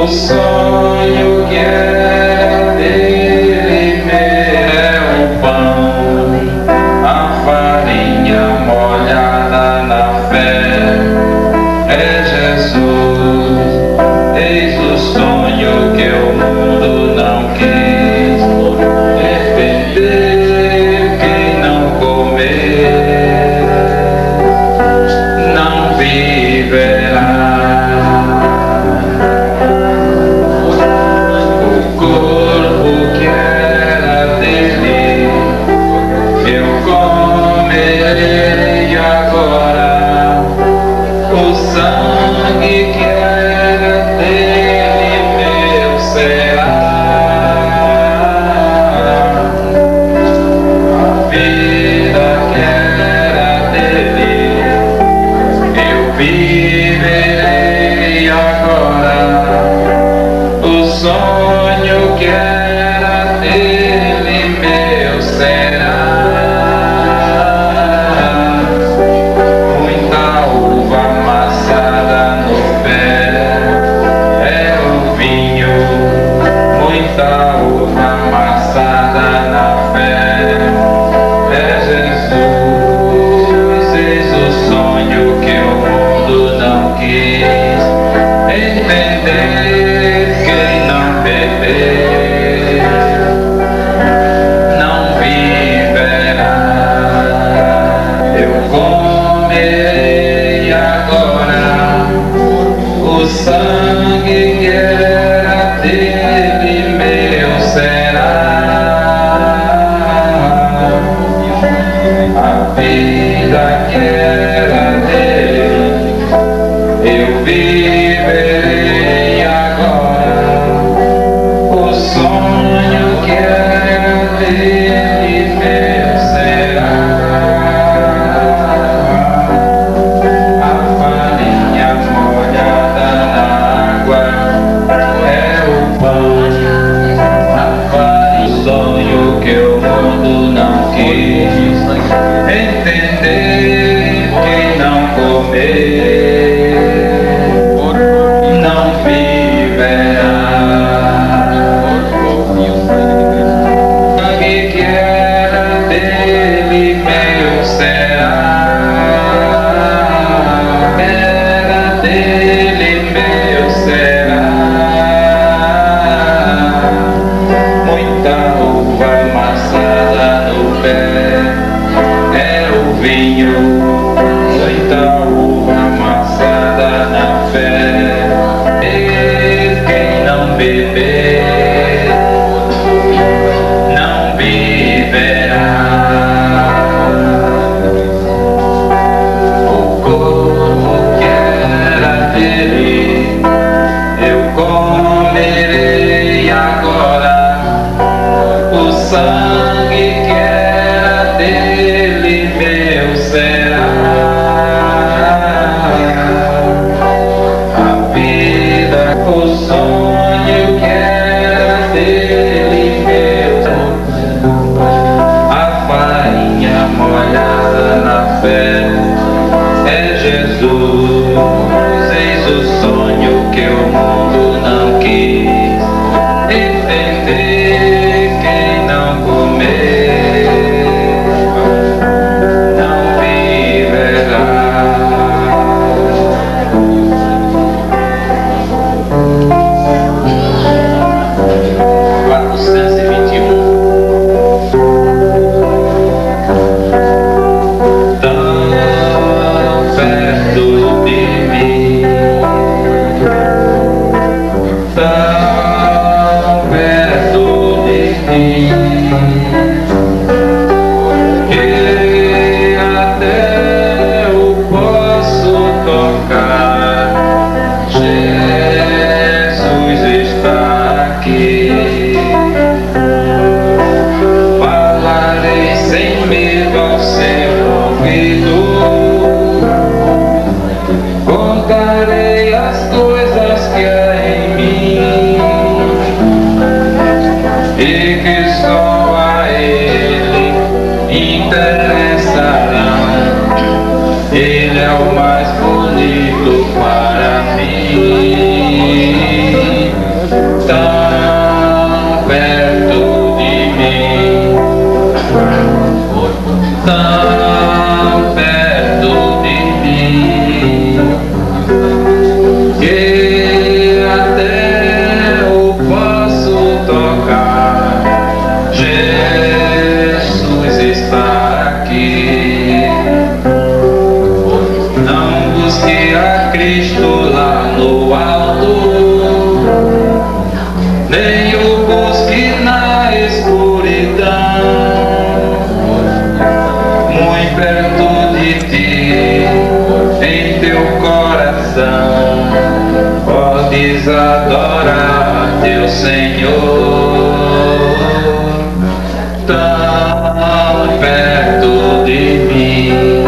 O sonho que era dele é o pão, a farinha molhada na fé. É Jesus, eis o sonho que o mundo não quis entender. Quem não comer não viverá. O corpo que era dele eu comerei agora. O sangue que era dele meu será. A vida que era dele eu viverei agora. O sonho que era dele meu será. Muita uva amassada no pé é o vinho, muita uva amassada na fé é Jesus. Eis o sonho que o mundo não quis entender. Quem não beber não viverá. Eu comerei agora o sangue que era dele meu será. A vida que era dele eu viverei agora. O sonho que era dele meu será. A farinha molhada na água é o pão, a farinha, o sonho que o mundo não quis entender. Quem não comer não viverá. Sangue que era dele meu será. Era dele meu será. Muita uva amassada no pé é o vinho, muita uva amassada na fé. E quem não beber não viverá. O corpo que era dele eu comerei agora. O sangue que era dele meu será. A vida, o sonho que era dele meu, a farinha molhada na fé é Jesus. Eis o sonho que o mundo não quis entender. Quem não comer não viverá. Tão perto de mim, tão perto de mim, que até eu posso tocar. Jesus está aqui. Falarei sem medo ao seu ouvido. Contarei as coisas que há em mim e que só a Ele interessarão. Ele é o mais bonito para mim. quis adorar teu Senhor, tão perto de mim,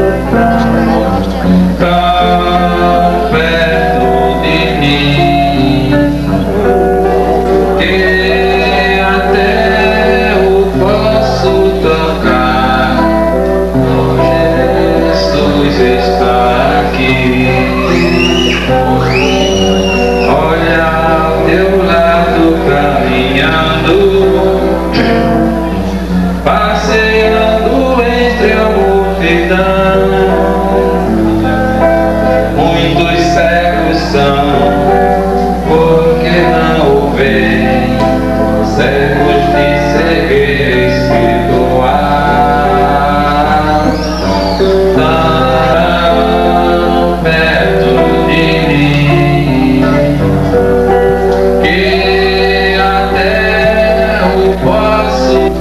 tão perto de mim, que até eu posso tocar. Jesus está aqui. Olha ao teu lado caminhando, passeando entre a multidão. Muitos cegos são, porque não o veem, cegos de cegueira espiritual. Tão perto de mim, que até eu posso.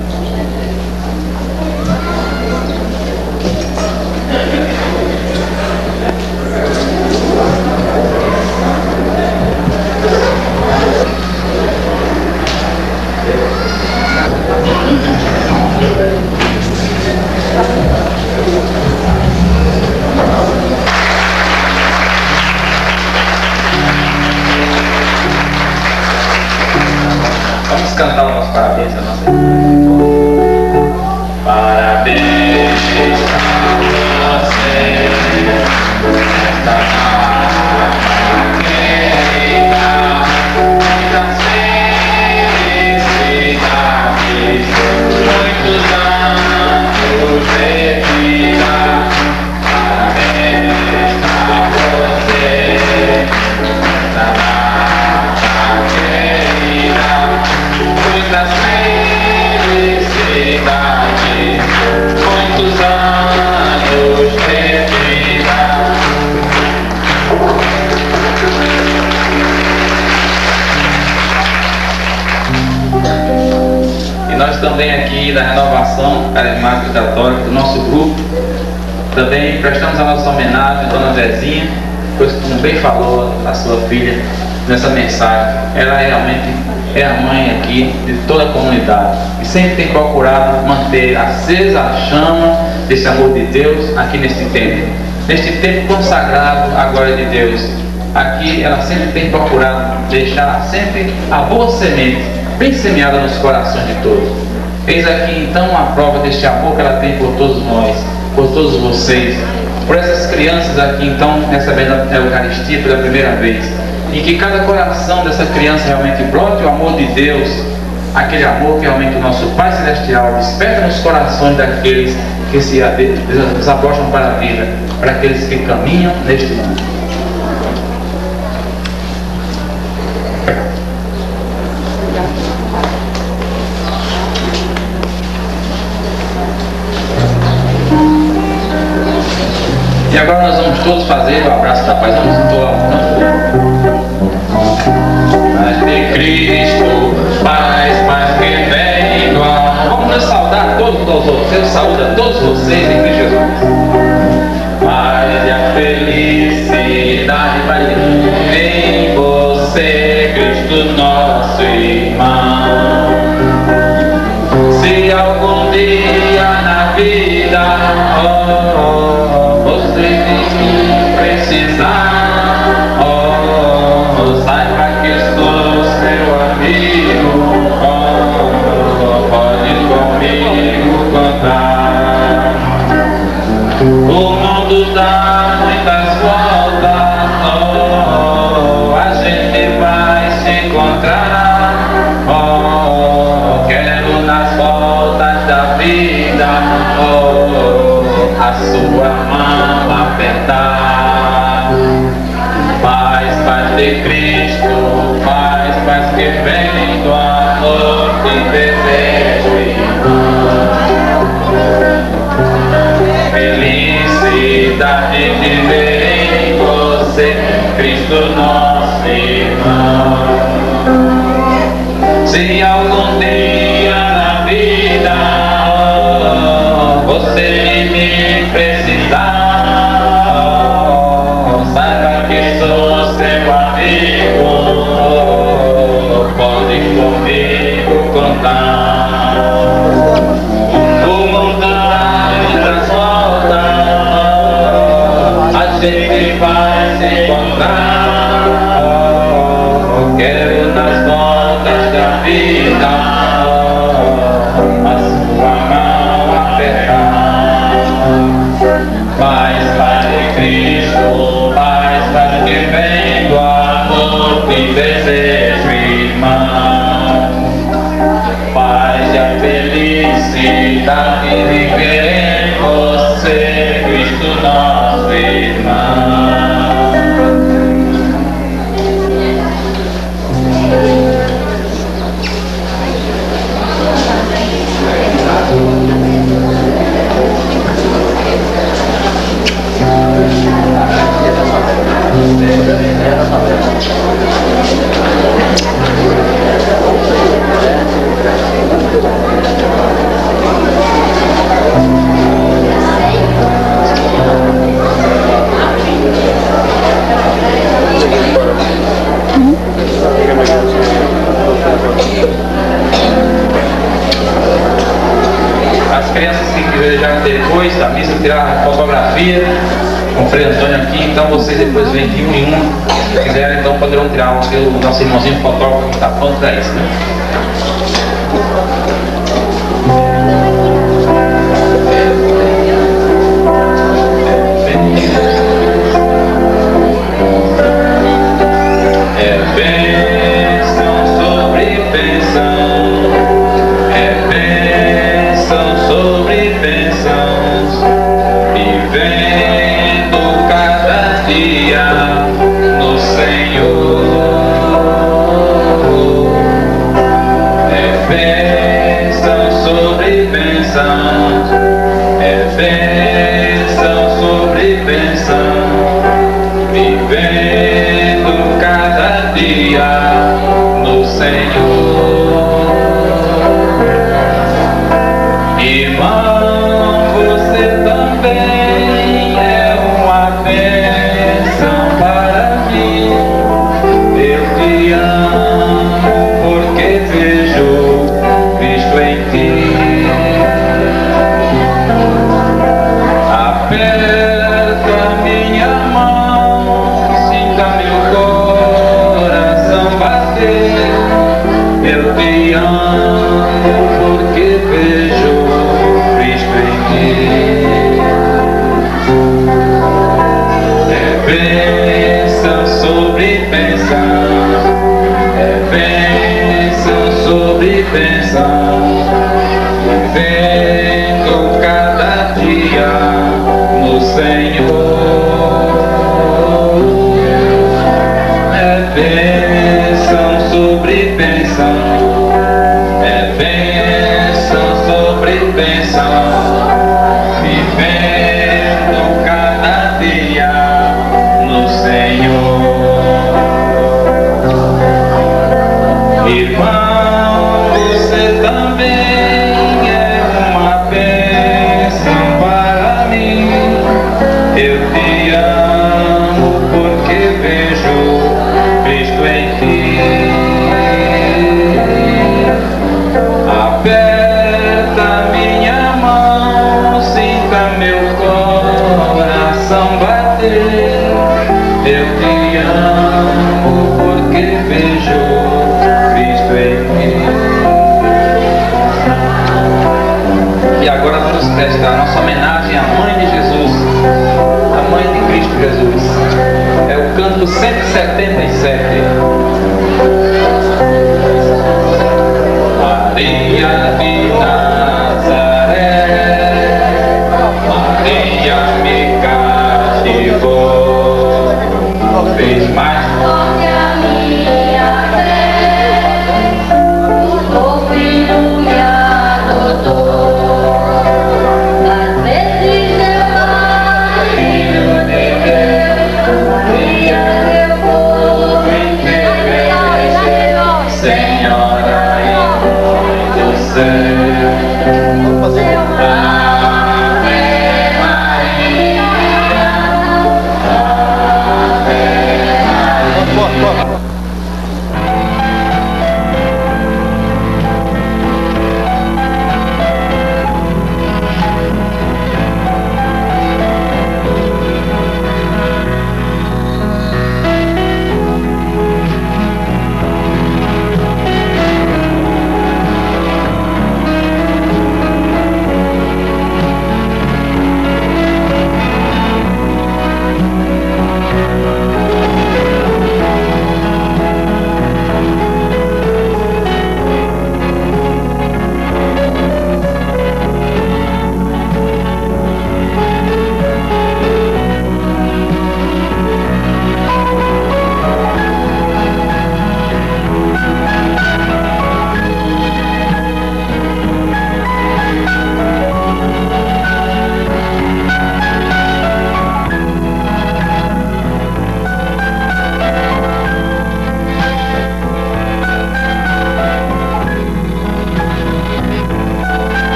Vamos cantar o nosso parabéns a nossa. Parabéns a você, esta nova querida, muitas felicidades, muitos anos de vida. Parabéns a você, esta nova querida, muitas felicidades, muitos anos de vida. E nós também aqui da Renovação Carismática Católica, do nosso grupo, também prestamos a nossa homenagem à Dona Zezinha, pois como bem falou a sua filha nessa mensagem, ela realmente é a mãe aqui de toda a comunidade e sempre tem procurado manter acesa a chama desse amor de Deus aqui neste tempo consagrado à glória de Deus. Aqui ela sempre tem procurado deixar sempre a boa semente bem semeada nos corações de todos. Eis aqui então a prova deste amor que ela tem por todos nós, por todos vocês, por essas crianças aqui então recebendo a Eucaristia pela primeira vez. E que cada coração dessa criança realmente brote o amor de Deus, aquele amor que realmente o nosso Pai Celestial desperta nos corações daqueles que se desabrochem para a vida, para aqueles que caminham neste mundo. E agora nós vamos todos fazer o abraço da paz. Vamos entoar um canto. Paz de Cristo, paz que vem do alto. Vamos nos saudar todos os outros. Eu saúdo a todos vocês em Cristo Jesus. Paz e a felicidade vai em você, Cristo nosso irmão. Se algum dia na vida você precisar, saiba que sou seu amigo, pode comigo contar. O mundo dá muitas voltas, a gente vai se encontrar. Quero nas voltas da vida a sua mão apertar. Paz de Cristo, paz que vem do amor que desejo, irmão. Felicidade de ver em você, Cristo nosso irmão. Se algum dia na vida você me precisar, saiba que sou seu amigo. encontrar. Oh, quero nas voltas da vida a sua mão apertar. Mais Pai de Cristo, mais Pai que vem do amor que desejo, irmão. Paz e a felicidade de ver em você, Cristo nosso irmão. As crianças que quiserem depois da missa tirar fotografia com o Frei Antônio aqui, então vocês depois vêm de um em um. Se quiserem, então poderão tirar o nosso irmãozinho fotógrafo que está pronto para isso, né?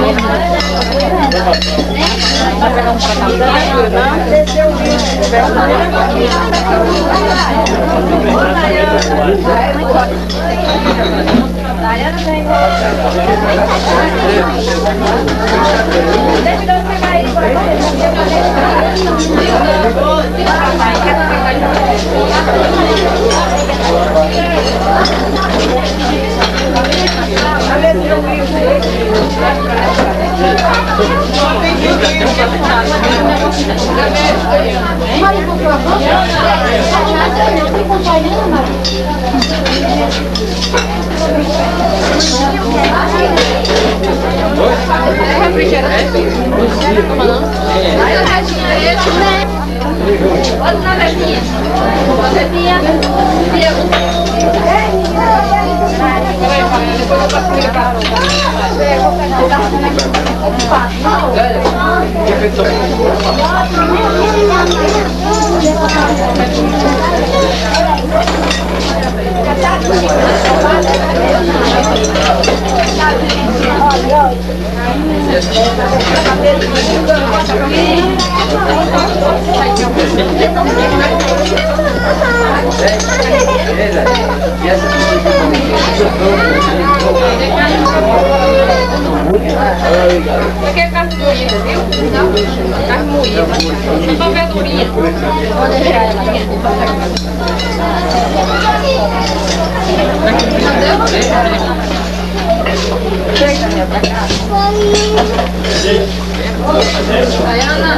Aqui é carne moída, viu? Não, carne moída. Não só verdurinha. Vou deixar ela aqui. Chega, minha pra cá. Ana,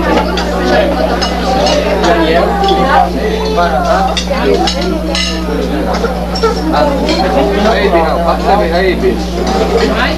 Daniel, Paraná. Aí, Binal, passa aí, Binal. Vai.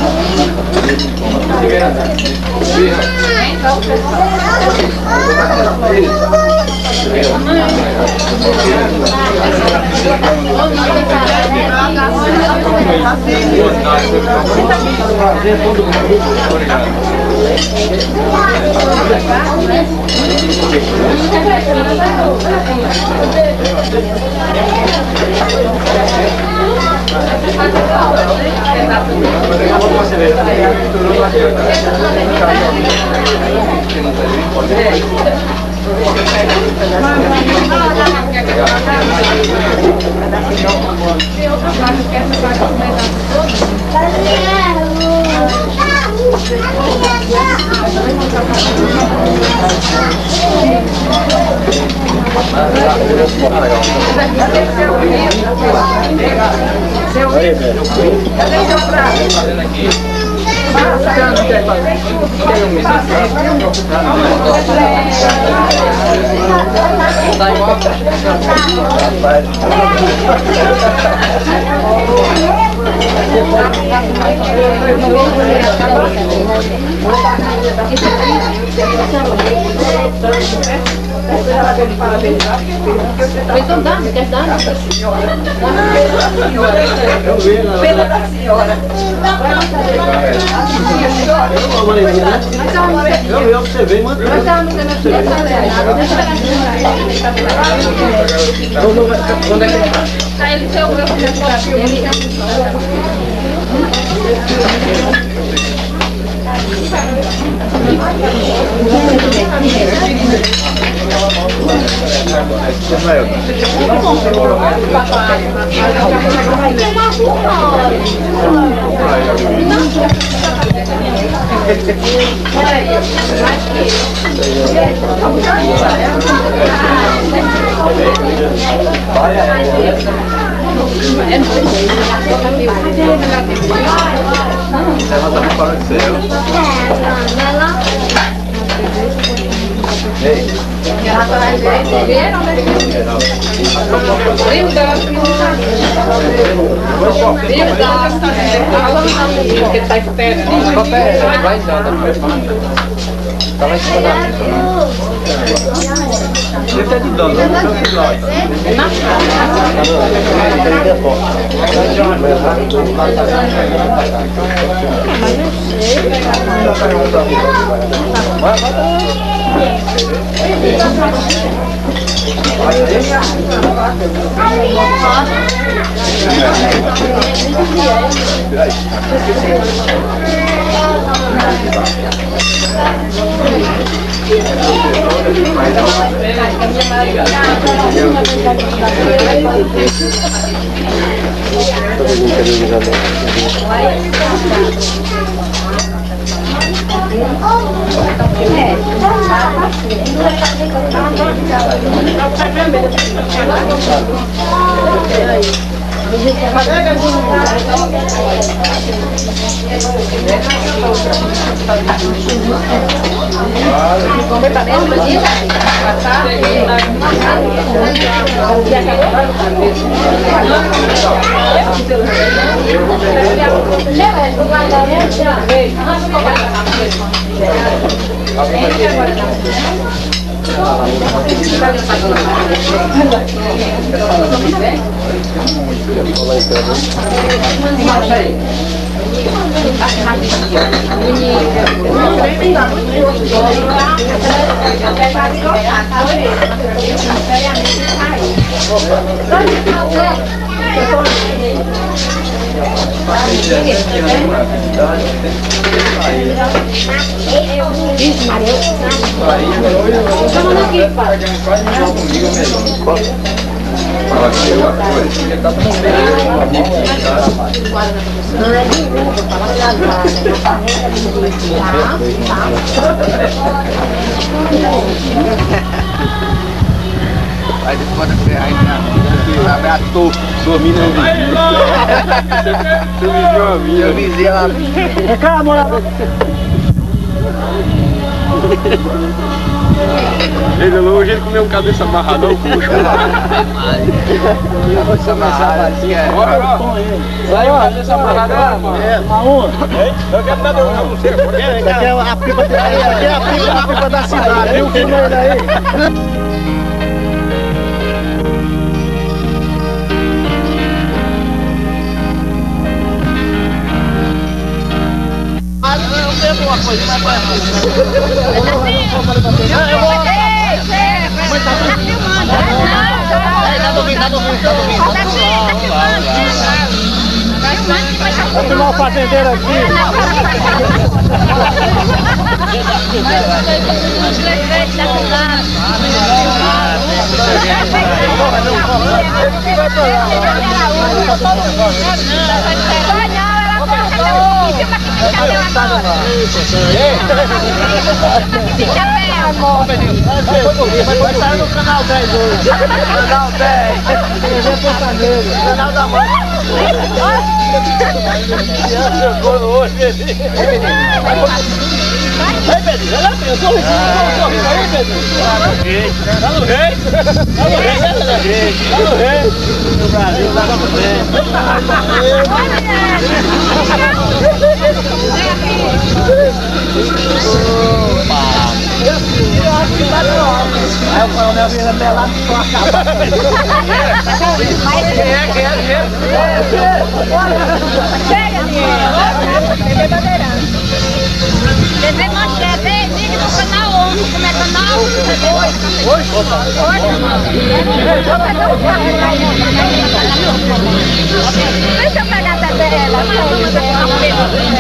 Então dá, quer dar? Pena da senhora. Eu observei, mano. Onde é que ele tá? Aí ele seu meu Ela tá fora de céu. Ei. Ele tá de dano, não sei o que lá. Aí depois ainda abraçou sua mina. Seu vizinho a minha. Seu vizinho lá. Calma, Ele hoje ele comeu um cabeça amarrada ao puxo. Cabeça amarrada. Saiu a cabeça amarrada, mano. Eu quero dar um você. Essa aqui é a pipa da cidade, viu? Filma ele aí. Uma coisa, mas vai. Vamos filmar o fazendeiro aqui. Vai estar no canal 10 hoje. Canal 10. Canal da mãe. Chegou hoje. Ei, Pedro, olha aqui, eu sou o sorriso aí, Pedro. Tá no rei. No Brasil, dá pra frente. Aí o coronel vira até lá com a capa. Chega, TV Bandeirante. TV Manchete, liga no canal 11, como é canal? Hoje. Deixa eu pegar a tabela.